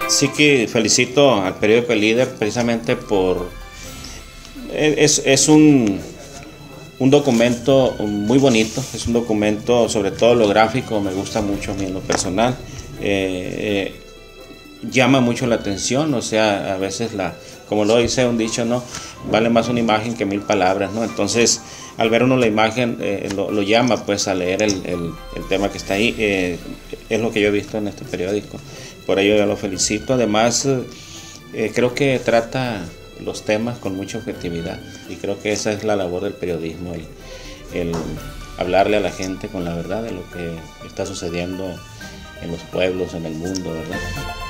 Sí que felicito al periódico El Líder precisamente por... Es un documento muy bonito, es un documento, sobre todo lo gráfico, me gusta mucho a mí en lo personal. Llama mucho la atención, o sea, a veces como lo dice un dicho, ¿no? Vale más una imagen que 1000 palabras, ¿no? Entonces, al ver uno la imagen, lo llama pues a leer el tema que está ahí. Es lo que yo he visto en este periódico, por ello yo lo felicito. Además, creo que trata los temas con mucha objetividad y creo que esa es la labor del periodismo, el hablarle a la gente con la verdad de lo que está sucediendo en los pueblos, en el mundo, ¿verdad?